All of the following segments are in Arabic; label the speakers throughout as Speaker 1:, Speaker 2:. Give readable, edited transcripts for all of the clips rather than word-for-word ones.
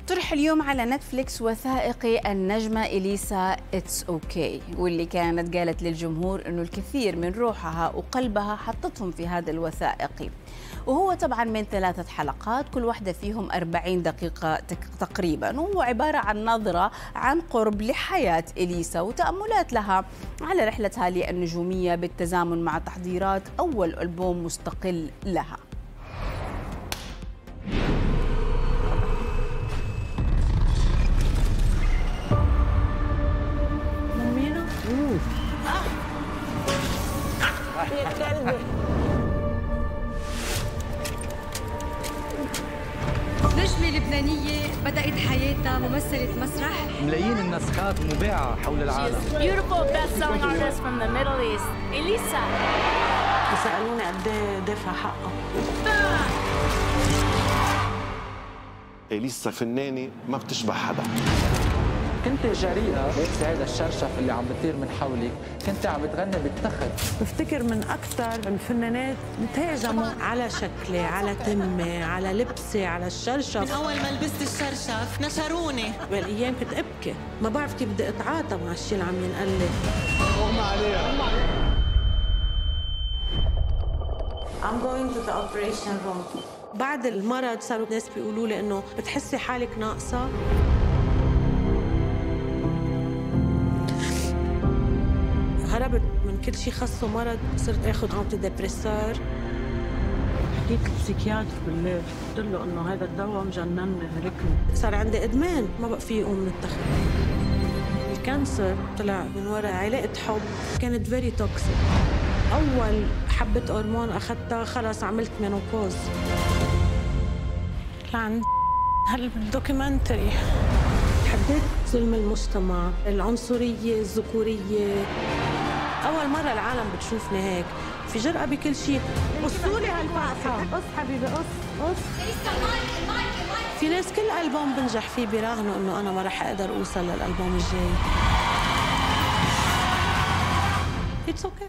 Speaker 1: طرح اليوم على نتفليكس وثائقي النجمة إليسا اتس اوكي، واللي كانت قالت للجمهور انه الكثير من روحها وقلبها حطتهم في هذا الوثائقي، وهو طبعا من 3 حلقات كل واحدة فيهم 40 دقيقة تقريبا، وهو عبارة عن نظرة عن قرب لحياة إليسا وتأملات لها على رحلتها للنجومية بالتزامن مع تحضيرات أول ألبوم مستقل لها.
Speaker 2: يا كلبي
Speaker 3: نجمة لبنانية بدأت حياتها ممثلة مسرح.
Speaker 4: ملايين النسخات مباعة حول العالم.
Speaker 2: beautiful best-selling artist from the Middle East, إليسا.
Speaker 5: بيسألوني قد ايه دافع حقه.
Speaker 6: إليسا فنانة ما بتشبه حدا.
Speaker 4: كنت جريئة سعيد الشرشف اللي عم بيطير من حولك، كنت عم بتغني بالتخت.
Speaker 5: بفتكر من أكثر الفنانات تهاجموا على شكلي، على تمي، على لبسي، على الشرشف.
Speaker 7: من أول ما لبست الشرشف نشروني.
Speaker 5: بالأيام كنت أبكي، ما بعرف كيف بدي أتعاطى مع الشيء اللي عم ينقال لي.
Speaker 4: أغمى عليها.
Speaker 5: I'm going to the operation room. بعد المرض صاروا ناس بيقولوا لي إنه بتحسي حالك ناقصة. هربت من كل شيء خصه مرض، صرت اخذ انتي ديبريسور. حكيت للبسيكياتر بالليل، قلت له انه هذا الدواء مجنني هلكني. صار عندي ادمان، ما بقى في اقوم من التخت. الكانسر طلع من وراء علاقه حب كانت فيري توكسيك. اول حبه هرمون اخذتها خلص عملت مينوبوز. لعند هالدوكيومنتري حبيت ظلم المجتمع، العنصرية، الذكورية. أول مرة العالم بتشوفني هيك، في جرأة بكل شيء. قصوا لي هالفاقة، قص حبيبي، قص. في ناس كل ألبوم بنجح فيه بيراهنوا إنه أنا ما رح أقدر أوصل للألبوم الجاي. It's okay.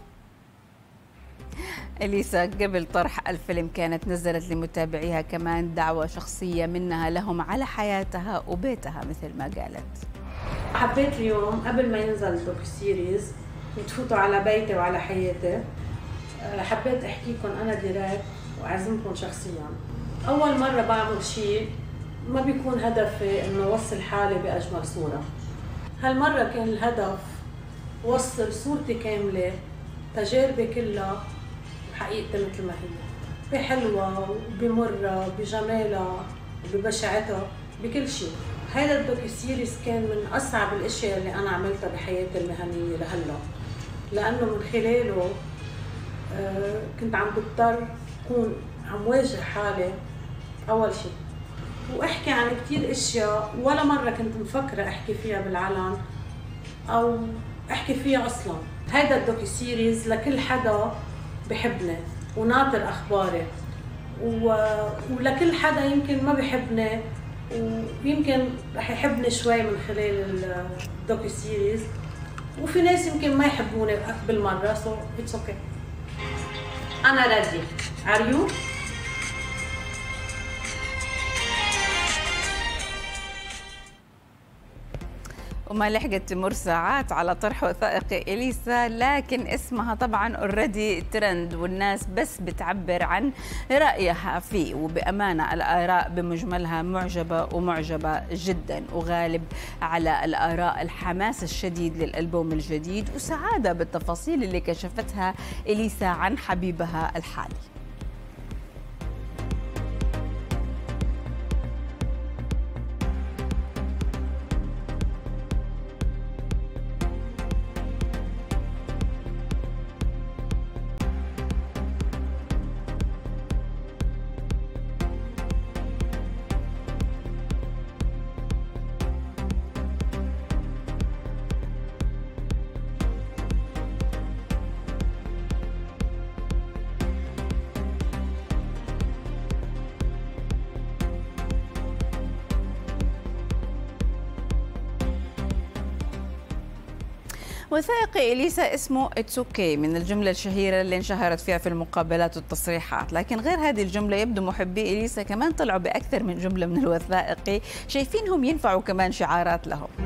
Speaker 1: إليسا قبل طرح الفيلم كانت نزلت لمتابعيها كمان دعوة شخصية منها لهم على حياتها وبيتها مثل ما قالت.
Speaker 5: حبيت اليوم قبل ما ينزل الدوكو سيريز وتفوتوا على بيتي وعلى حياتي، حبيت احكيكم انا ديريكت واعزمكم شخصيا. اول مرة بعمل شيء ما بيكون هدفي انه اوصل حالي باجمل صورة. هالمرة كان الهدف وصل صورتي كاملة، تجاربي كلها حقيقتها مثل ما هي، بحلوة وبمرة، بجمالها وببشاعتها، بكل شيء. هذا الدوكو سيريز كان من أصعب الأشياء اللي أنا عملتها بحياتي المهنية لهلا، لأنه من خلاله كنت عم بضطر أكون عم واجه حالي أول شيء، وأحكي عن كتير أشياء ولا مرة كنت مفكرة أحكي فيها بالعلن أو أحكي فيها أصلاً. هذا الدوكو سيريز لكل حدا بحبني وناطر أخباري، ولكل حدا يمكن ما بحبني ويمكن رح يحبني شوي من خلال الدوكو سيريز، وفي ناس يمكن ما يحبوني بالمرة. so it's okay. أنا ready. Are you?
Speaker 1: وما لحقت تمر ساعات على طرح وثائقي إليسا، لكن اسمها طبعا اوريدي ترند والناس بس بتعبر عن رأيها فيه، وبأمانة الآراء بمجملها معجبة جدا، وغالب على الآراء الحماس الشديد للألبوم الجديد وسعادة بالتفاصيل اللي كشفتها إليسا عن حبيبها الحالي. وثائقي إليسا اسمه It's OK، من الجملة الشهيرة اللي انشهرت فيها في المقابلات والتصريحات. لكن غير هذه الجملة يبدو محبي إليسا كمان طلعوا بأكثر من جملة من الوثائقي شايفينهم ينفعوا كمان شعارات لهم.